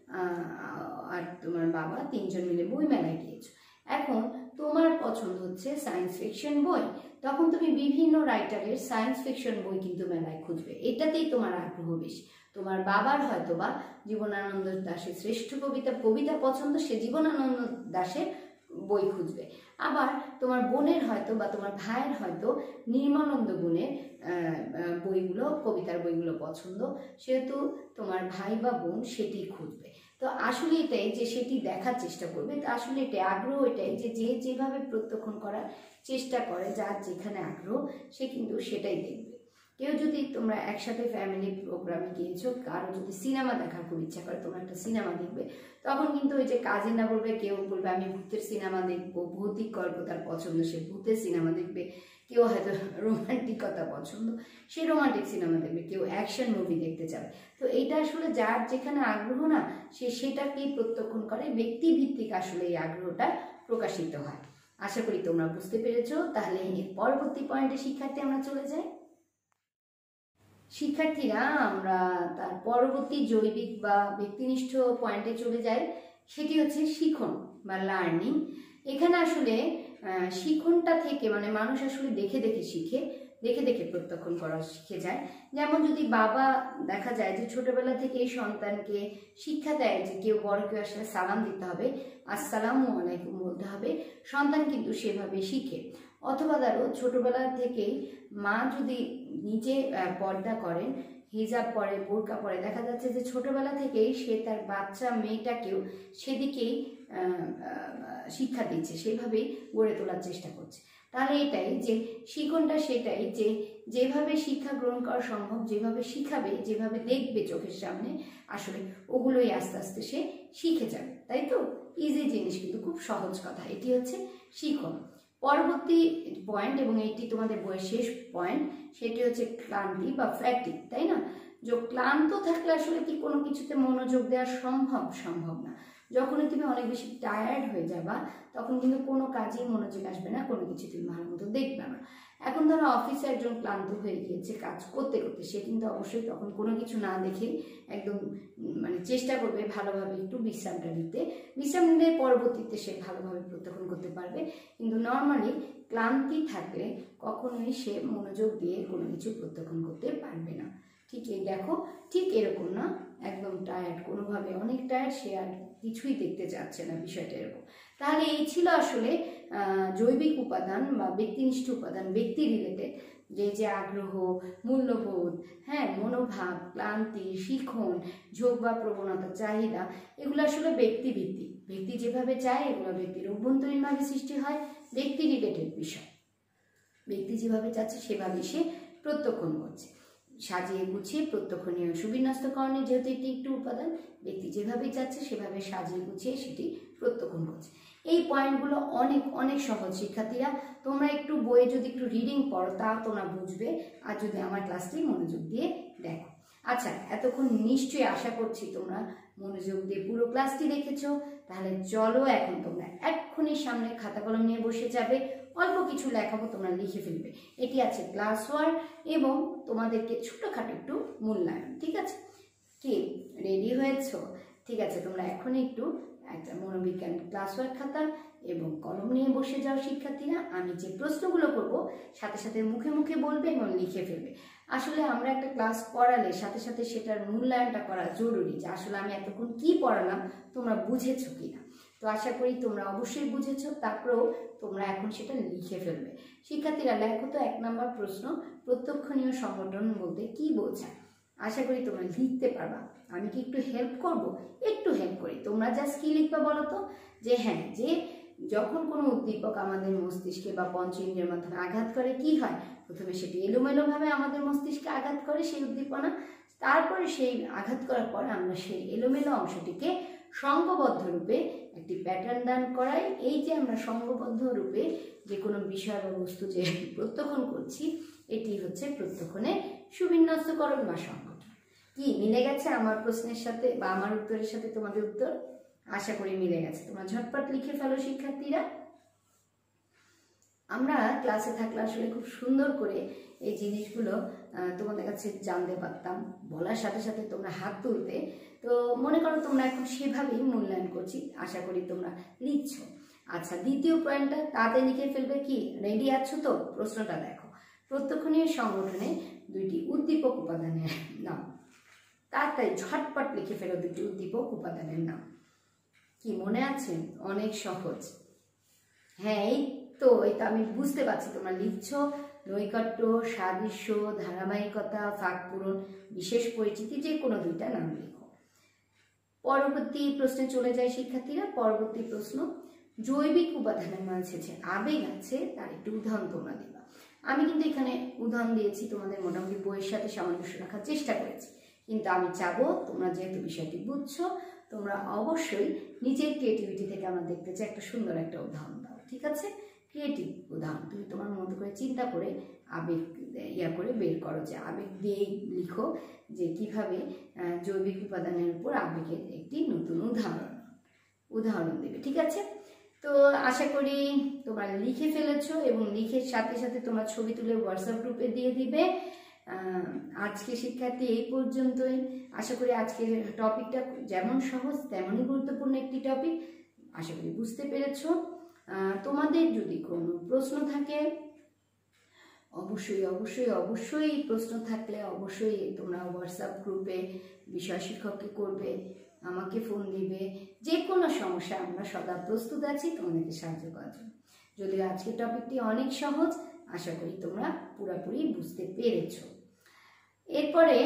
আর তোমার বাবা তিনজন মিলে বই মেলায় গিয়েছো। এখন তোমার পছন্দ হচ্ছে সায়েন্স ফিকশন বই, তখন তুমি বিভিন্ন রাইটারের সায়েন্স ফিকশন বই কিন্তু মেলায় খুঁজবে, এটাতেই তোমার আগ্রহ বেশি। তোমার বাবার হয়তো বা জীবনানন্দ দাশের শ্রেষ্ঠ কবিতা কবিতা পছন্দ, সে জীবনানন্দ দাশের বই খুঁজবে। আবার তোমার বোনের হয়তো বা তোমার ভাইয়ের হয়তো নির্মলানন্দ বোনের বইগুলো, কবিতার বইগুলো পছন্দ, সেহেতু তোমার ভাই বা বোন সেটি খুঁজবে। তো আসলে এটাই যে সেটি দেখার চেষ্টা করবে, তো আসলে এটাই আগ্রহ, এটাই যে যে যেভাবে প্রত্যক্ষণ করার চেষ্টা করে, যার যেখানে আগ্রহ সে কিন্তু সেটাই দেখবে। কেউ যদি তোমরা একসাথে ফ্যামিলি প্রোগ্রামে গিয়েছো, কারো যদি সিনেমা দেখার খুব ইচ্ছা করে, তোমরা একটা সিনেমা দেখবে, তখন কিন্তু ওই যে কাজিনরা বলবে, কেউ বলবে আমি ভূতের সিনেমা দেখবো, ভৌতিক গল্প তার পছন্দ, সে ভূতের সিনেমা দেখবে। কেউ হয়তো রোমান্টিকতা পছন্দ, সে রোমান্টিক সিনেমা দেখবে। কেউ অ্যাকশন মুভি দেখতে চাবে। তো এইটা আসলে যার যেখানে আগ্রহ না, সে সেটাকেই প্রত্যক্ষণ করে। ব্যক্তিভিত্তিক আসলে এই আগ্রহটা প্রকাশিত হয়। আশা করি তোমরা বুঝতে পেরেছো। তাহলে পরবর্তী পয়েন্টে শিক্ষার্থী আমরা চলে যাই। শিক্ষার্থীরা আমরা তার পরবর্তী জৈবিক বা ব্যক্তিনিষ্ঠ পয়েন্টে চলে যাই। সেটি হচ্ছে শিখন বা লার্নিং। এখানে আসলে শিখনটা থেকে মানে মানুষ আসলে দেখে দেখে শিখে, দেখে দেখে প্রত্যক্ষণ করা শিখে যায়। যেমন যদি বাবা দেখা যায় যে ছোটবেলা থেকে এই সন্তানকে শিক্ষা দেয় যে কেউ বড় কেউ আসলে সালাম দিতে হবে, আসসালামু আলাইকুম বলতে হবে, সন্তান কিন্তু সেভাবে শিখে। অথবা ধরো ছোটবেলা থেকেই মা যদি নিজে পর্দা করেন, হিজাব পরে, বোরকা পরে, দেখা যাচ্ছে যে ছোটবেলা থেকেই সে তার বাচ্চা মেয়েটাকেও সেদিকেই শিক্ষা দিচ্ছে, সেভাবেই গড়ে তোলার চেষ্টা করছে। তাহলে এটাই যে শিখনটা সেটাই যে যেভাবে শিক্ষা গ্রহণ করা সম্ভব, যেভাবে শিখাবে, যেভাবে দেখবে চোখের সামনে, আসলে ওগুলোই আস্তে আস্তে সে শিখে যাবে। তাই তো? ইজি জিনিস, কিন্তু খুব সহজ কথা। এটি হচ্ছে শিখন। পরবর্তী পয়েন্ট, এবং এটি তোমাদের বইয়ের শেষ পয়েন্ট, সেটি হচ্ছে ক্লান্তি বা ফ্যাটিক। তাই না? যে ক্লান্ত থাকলে আসলে কি কোনো কিছুতে মনোযোগ দেওয়া সম্ভব? সম্ভব না। যখনই তুমি অনেক বেশি টায়ার্ড হয়ে যাবা, তখন কিন্তু কোনো কাজেই মনোযোগ আসবে না, কোনো কিছু তুমি ভালো মতো দেখবে না। এখন ধরো অফিসে একজন ক্লান্ত হয়ে গিয়েছে কাজ করতে করতে, সে কিন্তু অবশ্যই তখন কোনো কিছু না দেখে একদম মানে চেষ্টা করবে ভালোভাবে একটু বিশ্রামটা নিতে। বিশ্রাম নিলে পরবর্তীতে সে ভালোভাবে প্রত্যক্ষণ করতে পারবে। কিন্তু নর্মালি ক্লান্তি থাকলে কখনোই সে মনোযোগ দিয়ে কোনো কিছু প্রত্যক্ষণ করতে পারবে না। ঠিক এই দেখো, ঠিক এরকম না, একদম টায়ার্ড, কোনোভাবে অনেক টায়ার্ড, সে আর কিছুই দেখতে চাচ্ছে না, বিষয়টা এরকম। তাহলে এই ছিল আসলে জৈবিক উপাদান বা ব্যক্তিনিষ্ঠ উপাদান, ব্যক্তি রিলেটেড, যে যে আগ্রহ, মূল্যবোধ, হ্যাঁ, মনোভাব, ক্লান্তি, শিখন, ঝোঁক বা প্রবণতা, চাহিদা, এগুলো আসলে ব্যক্তিভিত্তিক। ব্যক্তি যেভাবে চায় এগুলো ব্যক্তির অভ্যন্তরীণভাবে সৃষ্টি হয়, ব্যক্তি রিলেটেড বিষয়। ব্যক্তি যেভাবে চাচ্ছে সেভাবে সে প্রত্যক্ষণ করছে। সাজিয়ে গুছিয়ে প্রত্যক্ষণীয় সুবিন্যস্তকরণে যেহেতু এটি একটি উপাদান, ব্যক্তি যেভাবে চাচ্ছে সেভাবে সাজিয়ে গুছিয়ে সেটি প্রত্যক্ষণ করছে। এই পয়েন্টগুলো অনেক অনেক সহজ শিক্ষার্থীরা। তোমরা একটু বইয়ে যদি একটু রিডিং পড়ো তাও তোমরা বুঝবে, আর যদি আমার ক্লাসটি মনোযোগ দিয়ে দেখো। আচ্ছা, এতক্ষণ নিশ্চয়ই আশা করছি তোমরা মনোযোগ দিয়ে পুরো ক্লাসটি দেখেছো। তাহলে চলো এখন তোমরা এক্ষুনি সামনে খাতা কলম নিয়ে বসে যাবে। অল্প কিছু লেখাবো, তোমরা লিখে ফেলবে। এটি আছে ক্লাস ওয়ার্ক এবং তোমাদেরকে ছোটখাটো একটু মূল্যায়ন। ঠিক আছে? কি রেডি হয়েছো? ঠিক আছে, তোমরা এখনই একটু একটা মনোবিজ্ঞান ক্লাস ওয়ার্ক খাতা এবং কলম নিয়ে বসে যাও শিক্ষার্থীরা। আমি যে প্রশ্নগুলো করব সাথে সাথে মুখে মুখে বলবে এবং লিখে ফেলবে। আসলে আমরা একটা ক্লাস পড়ালে সাথে সাথে সেটার মূল্যায়নটা করা জরুরি, যে আসলে আমি এতক্ষণ কি পড়ালাম তোমরা বুঝেছো কিনা। তো আশা করি তোমরা অবশ্যই বুঝেছো। তারপরেও তোমরা এখন সেটা লিখে ফেলবে। শিক্ষার্থীরা লেখো তো এক নম্বর প্রশ্ন, প্রত্যক্ষণীয় সংগঠন বলতে কি বোঝায়? আশা করি তোমরা লিখতে পারবা। আমি কি একটু হেল্প করব? একটু হেল্প করি। তোমরা জাস্ট কি লিখবা বলো তো? যে হ্যাঁ, যে যখন কোনো উদ্দীপক আমাদের মস্তিষ্কে বা পঞ্চ ইন্দ্রিয়ের মাধ্যমে আঘাত করে কি হয়? প্রথমে সেটি এলোমেলোভাবে আমাদের মস্তিষ্কে আঘাত করে সেই উদ্দীপনা, তারপরে সেই আঘাত করার পর আমরা সেই এলোমেলো অংশটিকে সংঘবদ্ধ রূপে একটি প্যাটার্ন দান করাই। এই যে আমরা সংঘবদ্ধ রূপে যে কোনো বিষয় বা বস্তু যে প্রত্যক্ষণ করছি, এটি হচ্ছে প্রত্যক্ষণের সুবিন্যস্তকরণ বা সংগঠন। কি মিলে গেছে আমার প্রশ্নের সাথে বা আমার উত্তরের সাথে তোমাদের উত্তর? আশা করি মিলে গেছে। তোমরা ঝটপট লিখে ফেলো শিক্ষার্থীরা। আমরা ক্লাসে থাকলে আসলে খুব সুন্দর করে এই জিনিসগুলো তোমাদের কাছে জানতে পারতাম। বলার সাথে সাথে তোমরা হাত তুলতে। তো মনে করো তোমরা এখন সেভাবেই মূল্যায়ন করছি। আশা করি তোমরা লিখছো। আচ্ছা, দ্বিতীয় পয়েন্টটা তাতে লিখে ফেলবে। কি রেডি আছো তো? প্রশ্নটা দেখো, প্রত্যক্ষণীয় সংগঠনে দুইটি উদ্দীপক উপাদানের নাম। তাড়াতাড়ি ঝটপট লিখে ফেলো দুইটি উদ্দীপক উপাদানের নাম। কি মনে আছে? অনেক সহজ। হ্যাঁ, এই তো এই তো আমি বুঝতে পারছি তোমরা লিখছো নৈকট্য, সাদৃশ্য, ধারাবাহিকতা, ফাঁক পূরণ, বিশেষ পরিচিতি, যে কোনো দুইটা নাম লিখো। পরবর্তী প্রশ্নে চলে যায় শিক্ষার্থীরা। পরবর্তী প্রশ্ন, জৈবিক উপাদানের মাঝে যে আবেগ আছে তার একটু উদাহরণ তোমরা দিবা। আমি কিন্তু এখানে উদাহরণ দিয়েছি, তোমাদের মোটামুটি বইয়ের সাথে সামঞ্জস্য রাখার চেষ্টা করেছি, কিন্তু আমি চাবো তোমরা যেহেতু বিষয়টি বুঝছো তোমরা অবশ্যই নিজের ক্রিয়েটিভিটি থেকে আমরা দেখতে চাই একটা সুন্দর একটা উদাহরণ দাও, ঠিক আছে? ক্রিয়েটিভ উদাহরণ তুমি তোমার মতো করে চিন্তা করে আবেগ ইয়া করে বের করো, যে আবেগ দিয়ে লিখো যে কিভাবে জৈবিক উপাদানের উপর আবেগের একটি নতুন উদাহরণ উদাহরণ দেবে, ঠিক আছে? তো আশা করি তোমরা লিখে ফেলেছো এবং লিখে সাথে সাথে তোমরা ছবি তুলে হোয়াটসঅ্যাপ গ্রুপে দিয়ে দিবে। আজকে শিক্ষার্থী এই পর্যন্তই। আশা করি আজকের টপিকটা যেমন সহজ তেমনই গুরুত্বপূর্ণ একটি টপিক, আশা করি বুঝতে পেরেছো। তোমাদের যদি কোনো প্রশ্ন থাকে অবশ্যই অবশ্যই অবশ্যই প্রশ্ন থাকলে অবশ্যই তোমরা হোয়াটসঅ্যাপ গ্রুপে বিষয় শিক্ষককে করবে, আমাকে ফোন দিবে, যে কোনো সমস্যা আমরা সদা প্রস্তুত আছি তোমাদেরকে সাহায্য করার জন্য। যদিও আজকের টপিকটি অনেক সহজ, আশা করি তোমরা পুরোপুরি বুঝতে পেরেছ। এরপরে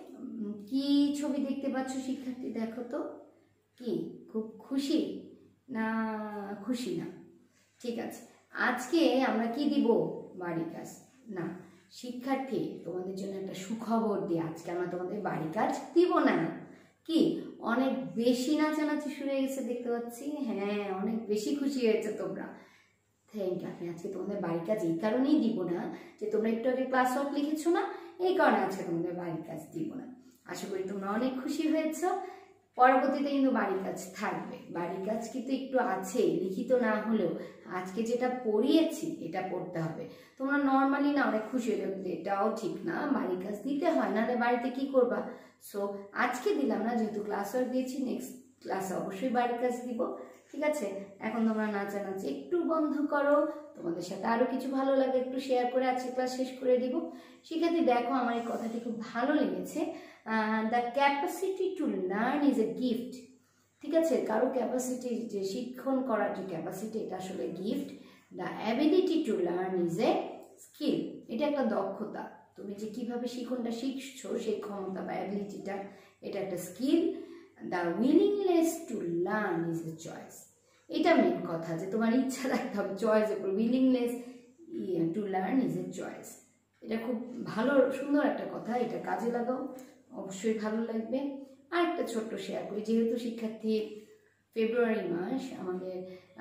কি ছবি দেখতে পাচ্ছ শিক্ষার্থী? দেখো তো, কি খুব খুশি না খুশি না? ঠিক আছে, আজকে আমরা কি দিব? বাড়ি কাজ না শিক্ষার্থী, তোমাদের জন্য একটা সুখবর দিই, আজকে আমরা তোমাদের বাড়ি কাজ দিব না। কি অনেক বেশি নাচানাচি শুরু হয়ে গেছে দেখতে পাচ্ছি, হ্যাঁ অনেক বেশি খুশি হয়েছে তোমরা। Thank you. আমি আজকে তোমাদের বাড়ির কাজ এই কারণেই দিব না যে তোমরা একটু আগে ক্লাস ওয়ার্ক লিখেছো না, এই কারণে আজকে তোমাদের বাড়ির কাজ দিব না। আশা করি তোমরা অনেক খুশি হয়েছ। পরবর্তীতে কিন্তু বাড়ির কাজ থাকবে, বাড়ির কাজ কিন্তু একটু আছে লিখিত না হলেও আজকে যেটা পড়িয়েছি এটা পড়তে হবে। তোমরা নর্মালি না অনেক খুশি হয়ে যাবে, এটাও ঠিক না, বাড়ির কাজ দিতে হয়, নাহলে বাড়িতে কি করবা? সো আজকে দিলাম না, যেহেতু ক্লাস ওয়ার্ক দিয়েছি, নেক্সট ক্লাসে অবশ্যই বাড়ির কাজ দিব, ঠিক আছে? এখন তোমরা নাচানাচি একটু বন্ধ করো, তোমাদের সাথে আরো কিছু ভালো লাগে একটু শেয়ার করে আজকে ক্লাস শেষ করে দিব। শিক্ষার্থী দেখো, আমার এই কথাটি খুব ভালো লেগেছে, the capacity to learn is a gift, ঠিক আছে? কারো ক্যাপাসিটি যে শিক্ষণ করার যে ক্যাপাসিটি এটা আসলে gift. The ability to learn is a skill, এটা একটা দক্ষতা, তুমি যে কিভাবে শিক্ষণটা শিখছো সেই ক্ষমতা বা অ্যাবিলিটিটা, এটা একটা skill. The willingness to learn is a choice, এটা মেন কথা, যে তোমার ইচ্ছা রাখতে হবে, চয়েস উপর, willingness to learn is a choice. এটা খুব ভালো সুন্দর একটা কথা, এটা কাজে লাগাও, অবশ্যই ভালো লাগবে। আর একটা ছোট্ট শেয়ার করি, যেহেতু শিক্ষার্থী ফেব্রুয়ারি মাস, আমাদের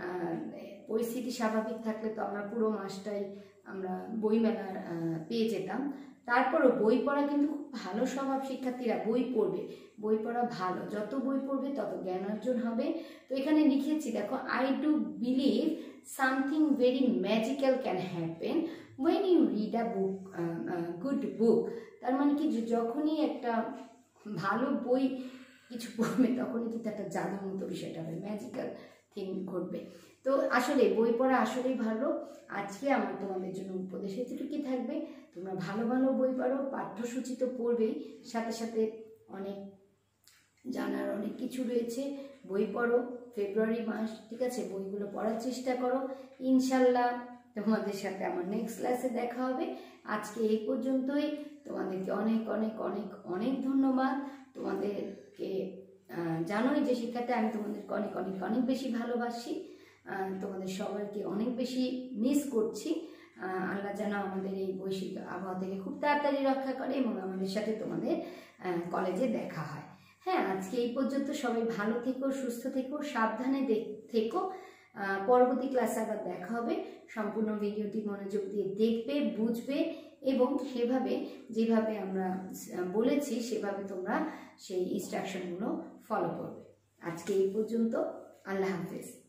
পরিস্থিতি স্বাভাবিক থাকলে তো আমরা পুরো মাসটাই আমরা বইমেলা পেয়ে যেতাম, তারপরও বই পড়া কিন্তু খুব ভালো স্বভাব, শিক্ষার্থীরা বই পড়বে, বই পড়া ভালো, যত বই পড়বে তত জ্ঞান অর্জন হবে। তো এখানে লিখেছি দেখো, I do believe something very magical can happen when you read a book, good book. তার মানে কি, যখনই একটা ভালো বই কিছু পড়বে তখনই কিন্তু একটা জাদুর মতো বিষয়টা হবে, ম্যাজিক্যাল থিং ঘটবে। তো আসলে বই পড়া আসলেই ভালো। আজকে আমার তোমাদের জন্য উপদেশ এতটুকুই থাকবে, তোমরা ভালো ভালো বই পড়ো, পাঠ্যসূচি তো পড়বেই, সাথে সাথে অনেক জানার অনেক কিছু রয়েছে, বই পড়ো, ফেব্রুয়ারি মাস, ঠিক আছে? বইগুলো পড়ার চেষ্টা করো, ইনশাল্লাহ তোমাদের সাথে আমার নেক্সট ক্লাসে দেখা হবে। আজকে এই পর্যন্তই, তোমাদেরকে অনেক অনেক অনেক অনেক ধন্যবাদ। তোমাদেরকে জানোই যে শিক্ষার্থী আমি তোমাদেরকে অনেক অনেক অনেক বেশি ভালোবাসি, তোমাদের সবাইকে অনেক বেশি মিস করছি। আল্লাহ যেন আমাদের এই বৈশ্বিক আবহাওয়া থেকে খুব তাড়াতাড়ি রক্ষা করে এবং আমাদের সাথে তোমাদের কলেজে দেখা হয়। হ্যাঁ, আজকে এই পর্যন্ত, সবাই ভালো থেকো, সুস্থ থেকো, সাবধানে থেকো। পরবর্তী ক্লাসে আবার দেখা হবে। সম্পূর্ণ ভিডিওটি মনোযোগ দিয়ে দেখবে, বুঝবে এবং সেভাবে যেভাবে আমরা বলেছি সেভাবে তোমরা সেই ইনস্ট্রাকশনগুলো ফলো করবে। আজকে এই পর্যন্ত, আল্লাহ হাফেজ।